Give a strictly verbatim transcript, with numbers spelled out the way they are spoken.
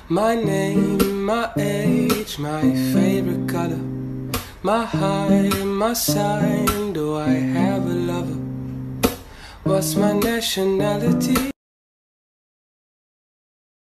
My name, my age, my favorite color, my height, my sign, do I have a lover? What's my nationality?